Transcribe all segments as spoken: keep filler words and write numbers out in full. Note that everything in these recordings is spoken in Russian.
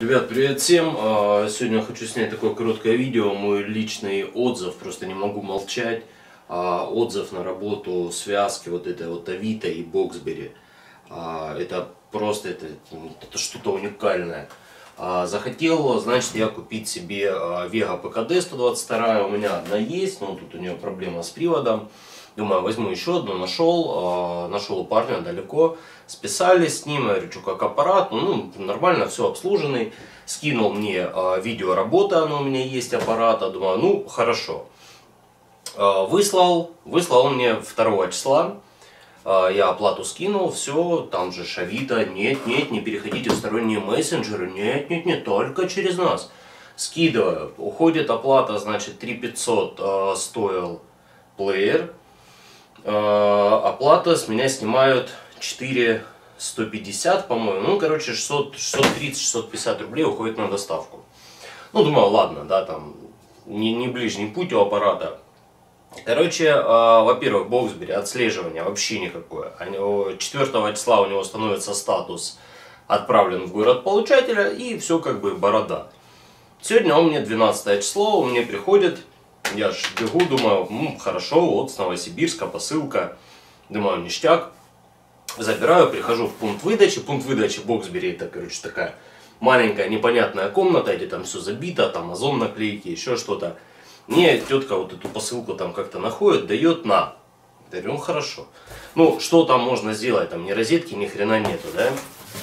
Ребят, привет всем! Сегодня хочу снять такое короткое видео, мой личный отзыв, просто не могу молчать. Отзыв на работу связки вот этой вот Авито и Боксбери. Это просто это, это что-то уникальное. Захотел, значит, я купить себе Vega пэ ка дэ сто двадцать два, у меня одна есть, но тут у нее проблема с приводом. Думаю, возьму еще одну, нашел, нашел у парня далеко, списались с ним, я говорю, что как аппарат, ну нормально, все обслуженный, скинул мне видео работы, оно у меня есть аппарата, думаю, ну хорошо. Выслал, выслал он мне второго числа, я оплату скинул, все, там же Авито, нет, нет, не переходите в сторонние мессенджеры, нет, нет, не только через нас. Скидываю, уходит оплата, значит, три тысячи пятьсот стоил плеер. Оплата с меня снимают четыре тысячи сто пятьдесят, по-моему. Ну, короче, шестьсот, шестьсот тридцать — шестьсот пятьдесят рублей уходит на доставку. Ну, думаю, ладно, да, там не, не ближний путь у аппарата. Короче, э, во-первых, Боксбери отслеживание вообще никакое. четвёртого числа у него становится статус «Отправлен в город получателя», и все как бы борода. Сегодня у меня двенадцатое число, у меня приходит. Я ж бегу, думаю, ну, хорошо, вот с Новосибирска посылка. Думаю, ништяк. Забираю, прихожу в пункт выдачи. Пункт выдачи Боксбери — это, короче, такая маленькая непонятная комната, где там все забито, там озон наклейки, еще что-то. Мне тетка вот эту посылку там как-то находит, дает на. Я говорю, ну хорошо. Ну, что там можно сделать? Там ни розетки, ни хрена нету, да?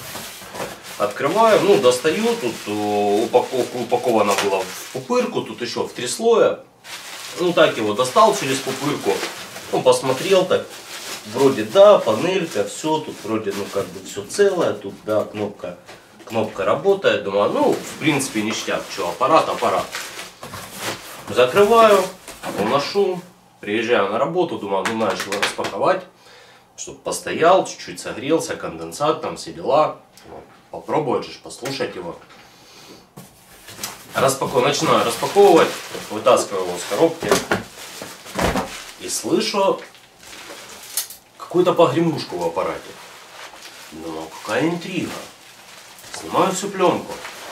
Открываю, ну, достаю, тут упаковка упакована была в пупырку, тут еще в три слоя. Ну, так его достал через пупырку, ну, посмотрел так, вроде да, панелька, все, тут вроде, ну, как бы все целое, тут, да, кнопка, кнопка работает, думаю, ну, в принципе, ништяк, что, аппарат, аппарат. Закрываю, уношу, приезжаю на работу, думаю, ну, надо его распаковать, чтобы постоял, чуть-чуть согрелся, конденсат, там все дела, попробовать же, послушать его. Распаковываю, начинаю распаковывать, вытаскиваю его с коробки и слышу какую-то погремушку в аппарате. Думаю, какая интрига. Снимаю всю пленку.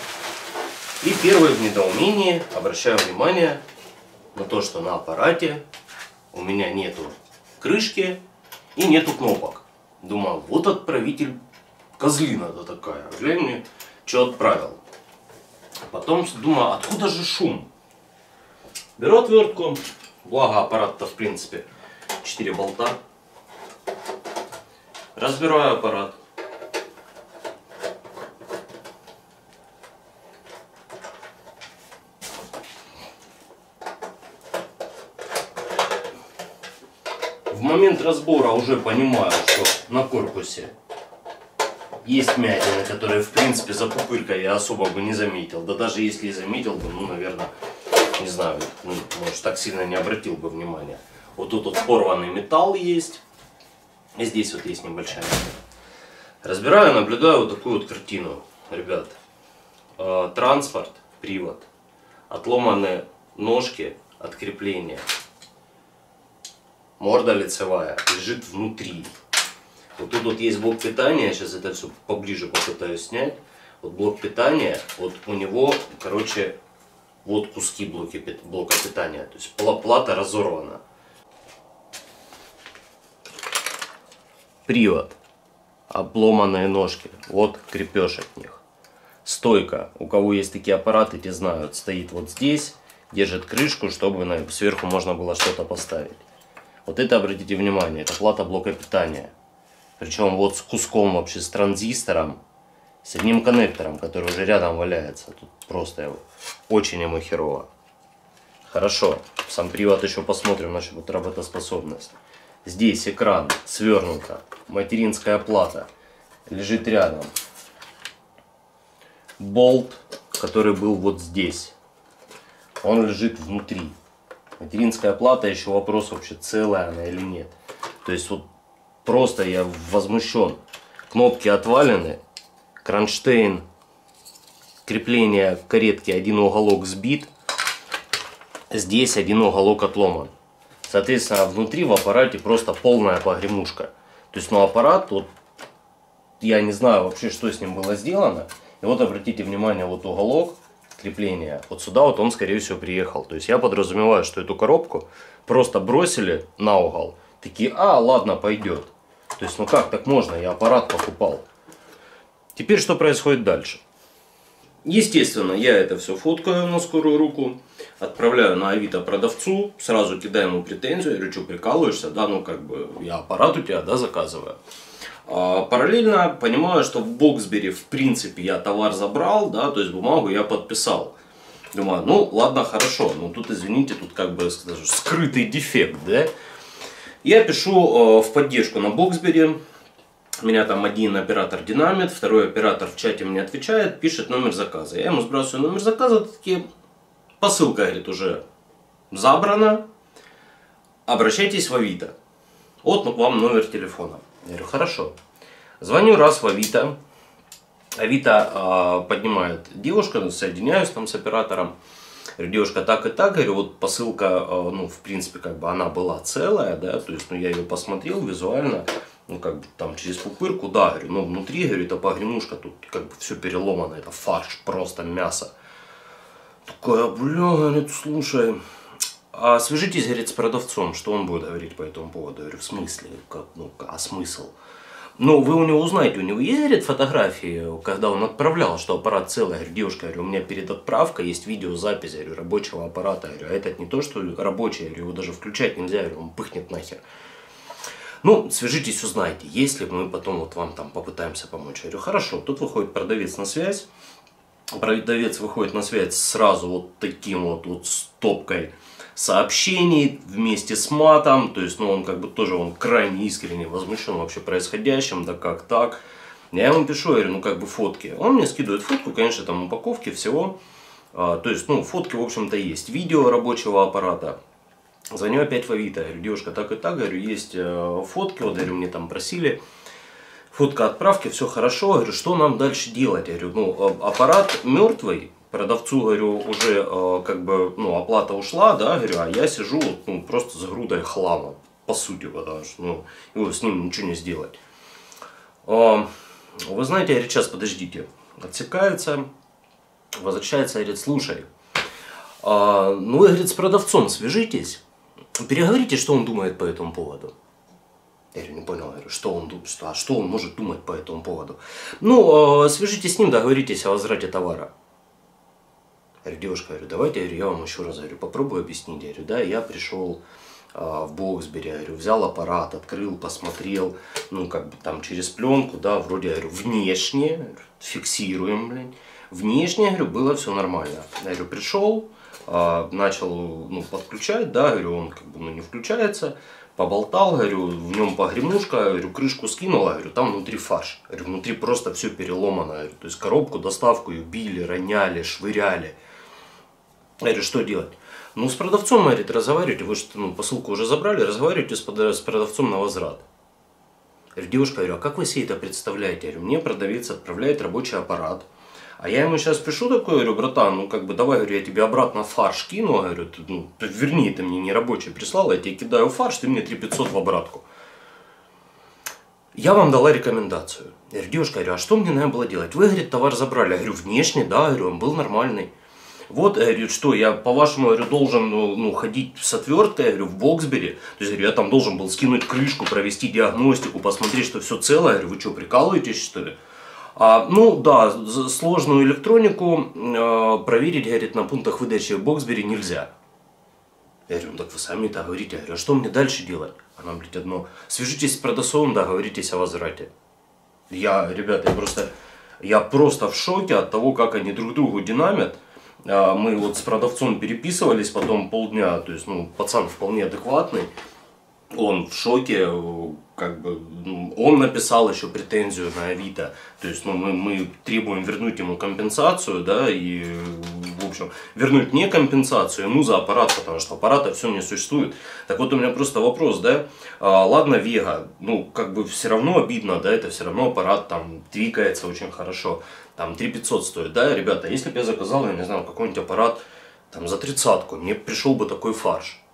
И первое в недоумении обращаю внимание на то, что на аппарате у меня нету крышки и нету кнопок. Думаю, вот отправитель козлина-то такая. Глянь мне, что отправил. Потом думаю, откуда же шум? Беру отвертку, благо аппарат-то в принципе четыре болта. Разбираю аппарат. В момент разбора уже понимаю, что на корпусе есть вмятины, которые, в принципе, за пупыркой я особо бы не заметил. Да даже если и заметил бы, ну, наверное, не знаю, ну, может, так сильно не обратил бы внимания. Вот тут вот порванный металл есть. И здесь вот есть небольшая. Разбираю, наблюдаю вот такую вот картину. Ребят, э, транспорт, привод, отломанные ножки от крепления. Морда лицевая лежит внутри. Вот тут вот есть блок питания, сейчас это все поближе попытаюсь снять. Вот блок питания, вот у него, короче, вот куски блоки, блока питания. То есть плата разорвана. Привод, обломанные ножки, вот крепеж от них. Стойка, у кого есть такие аппараты, те знают, стоит вот здесь, держит крышку, чтобы на, сверху можно было что-то поставить. Вот это, обратите внимание, это плата блока питания. Причем вот с куском вообще, с транзистором, с одним коннектором, который уже рядом валяется. Тут просто очень ему херово. Хорошо, сам привод еще посмотрим на вот работоспособность. Здесь экран свернуто, материнская плата лежит рядом. Болт, который был вот здесь, он лежит внутри. Материнская плата, еще вопрос вообще, целая она или нет. То есть вот просто я возмущен. Кнопки отвалены, кронштейн, крепление каретки, один уголок сбит, здесь один уголок отломан. Соответственно, внутри в аппарате просто полная погремушка. То есть, ну, аппарат, вот, я не знаю вообще, что с ним было сделано. И И вот обратите внимание, вот уголок крепления, вот сюда вот он, скорее всего, приехал. То есть я подразумеваю, что эту коробку просто бросили на угол. Такие, а, ладно, пойдет. То есть, ну как так можно, я аппарат покупал. Теперь что происходит дальше? Естественно, я это все фоткаю на скорую руку, отправляю на Авито продавцу, сразу кидаю ему претензию, я говорю, что прикалываешься, да, ну как бы я аппарат у тебя, да, заказываю. А параллельно понимаю, что в Боксбери в принципе я товар забрал, да, то есть бумагу я подписал. Думаю, ну ладно, хорошо, но тут, извините, тут как бы скажу, скрытый дефект, да. Я пишу в поддержку на Боксбери. Меня там один оператор динамит, второй оператор в чате мне отвечает, пишет номер заказа. Я ему сбрасываю номер заказа, такие, посылка, говорит, уже забрана, обращайтесь в Авито. Вот вам номер телефона. Я говорю, хорошо. Звоню раз в Авито. Авито э, поднимает девушка, соединяюсь там с оператором. Говорю, девушка, так и так, говорю, вот посылка, э, ну, в принципе, как бы она была целая, да, то есть, ну, я ее посмотрел визуально. Ну, как бы там через пупырку, да, говорю, но внутри, говорю, это погремушка, тут как бы все переломано, это фарш, просто мясо. Такая, бля, говорит, слушай, а свяжитесь, говорит, с продавцом, что он будет говорить по этому поводу. Я говорю, в смысле, как, ну, а смысл? Ну, вы у него узнаете, у него есть, говорит, фотографии, когда он отправлял, что аппарат целый. Я говорю, девушка, говорю, у меня перед отправкой есть видеозапись, говорю, рабочего аппарата. Я говорю, а этот не то, что рабочий, я говорю, его даже включать нельзя, я говорю, он пыхнет нахер. Ну, свяжитесь, узнайте, если мы потом вот вам там попытаемся помочь. Я говорю, хорошо, тут выходит продавец на связь. Продавец выходит на связь сразу вот таким вот, вот стопкой сообщений вместе с матом. То есть, ну, он как бы тоже, он крайне искренне возмущен вообще происходящим, да как так. Я ему пишу, я говорю, ну как бы фотки. Он мне скидывает фотку, конечно, там упаковки всего. А, то есть, ну, фотки, в общем-то, есть. Видео рабочего аппарата. Звоню опять в Авито, говорю, девушка, так и так, говорю, есть фотки, вот, говорю, мне там просили, фотка отправки, все хорошо, говорю, что нам дальше делать, я говорю, ну, аппарат мертвый, продавцу, говорю, уже как бы, ну, оплата ушла, да, говорю, а я сижу, ну, просто с грудой хлама, по сути, потому что, ну, его с ним ничего не сделать. Вы знаете, говорит, сейчас, подождите, отсекается, возвращается, говорит, слушай, ну, вы, говорит, с продавцом свяжитесь. Переговорите, что он думает по этому поводу. Я говорю, не понял, говорю, что он думает, что, а что он может думать по этому поводу. Ну, э, свяжитесь с ним, договоритесь о возврате товара. Я говорю, девушка, говорю, давайте, говорю, я вам еще раз говорю, попробую объяснить. Я говорю, да, я пришел э, в Боксбери, я говорю, взял аппарат, открыл, посмотрел, ну, как бы там через пленку, да, вроде, я говорю, внешне, фиксируем, блин, внешне, говорю, было все нормально. Я говорю, пришел, начал, ну, подключать, да, говорю, он как бы, ну, не включается, поболтал, говорю, в нем погремушка, говорю, крышку скинула, говорю, там внутри фарш, говорю, внутри просто все переломано, говорю, то есть коробку, доставку ее били, роняли, швыряли. Я говорю, что делать? Ну, с продавцом, говорит, разговаривайте, вы что, ну, посылку уже забрали, разговаривайте с продавцом на возврат. Я говорю, девушка, говорю, а как вы себе это представляете? Я говорю, мне продавец отправляет рабочий аппарат. А я ему сейчас пишу такой, говорю, братан, ну как бы давай, говорю, я тебе обратно фарш кину, говорю, ты, ну, верни, ты мне не рабочий прислал, я тебе кидаю фарш, ты мне три пятьсот в обратку. Я вам дала рекомендацию. Я говорю, девушка, говорю, а что мне надо было делать? Вы, говорит, товар забрали. Я говорю, внешне, да, говорю, он был нормальный. Вот, я говорю, что я, по-вашему, говорю, должен, ну, ходить с отверткой, я говорю, в Боксбери. То есть, говорю, я там должен был скинуть крышку, провести диагностику, посмотреть, что все целое. Я говорю, вы что, прикалываетесь, что ли? А, ну да, сложную электронику э, проверить, говорит, на пунктах выдачи в Боксбери нельзя. Я говорю, ну так вы сами это говорите. Я говорю, а что мне дальше делать? Она, блядь, одно. Свяжитесь с продавцом, договоритесь о возврате. Я, ребята, я просто, я просто в шоке от того, как они друг другу динамят. Мы вот с продавцом переписывались потом полдня, то есть, ну, пацан вполне адекватный. Он в шоке, как бы, он написал еще претензию на Авито, то есть, ну, мы, мы требуем вернуть ему компенсацию, да, и, в общем, вернуть не компенсацию ему за аппарат, потому что аппарата все не существует. Так вот, у меня просто вопрос, да, а, ладно, Вега, ну, как бы, все равно обидно, да, это все равно аппарат там двигается очень хорошо, там три пятьсот стоит, да, ребята, если бы я заказал, я не знаю, какой-нибудь аппарат, там, за тридцатку, мне пришел бы такой фарш.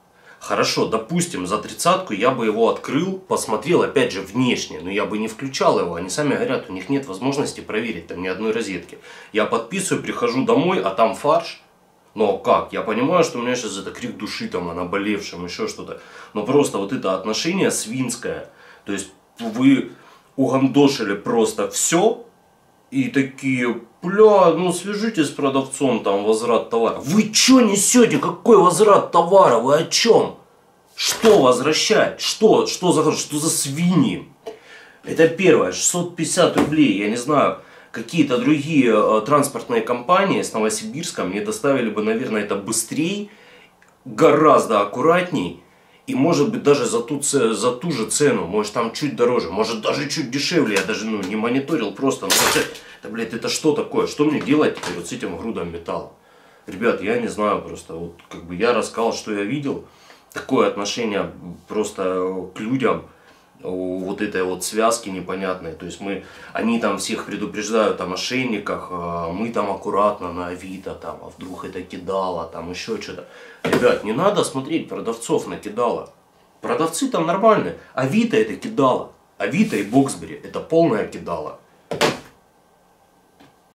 Хорошо, допустим, за тридцатку я бы его открыл, посмотрел, опять же, внешне, но я бы не включал его. Они сами говорят, у них нет возможности проверить там ни одной розетки. Я подписываю, прихожу домой, а там фарш. Но как? Я понимаю, что у меня сейчас это крик души, там, о наболевшем, еще что-то. Но просто вот это отношение свинское. То есть вы угандошили просто все. И такие, бля, ну свяжитесь с продавцом, там, возврат товара. Вы что несете? Какой возврат товара? Вы о чем? Что возвращать? Что? Что за, что за свиньи? Это первое, шестьсот пятьдесят рублей, я не знаю, какие-то другие э, транспортные компании с Новосибирска мне доставили бы, наверное, это быстрее, гораздо аккуратней. И может быть даже за ту, за ту же цену, может там чуть дороже, может даже чуть дешевле, я даже ну, не мониторил просто. Ну, это, это, блядь, это что такое? Что мне делать теперь вот с этим грудом металла? Ребят, я не знаю просто, вот как бы я рассказал, что я видел. Такое отношение просто к людям, вот этой вот связки непонятной. То есть мы, они там всех предупреждают о мошенниках, мы там аккуратно на Авито, там, а вдруг это кидало, там еще что-то. Ребят, не надо смотреть продавцов на кидало. Продавцы там нормальные. Авито это кидало. Авито и Боксбери это полное кидало.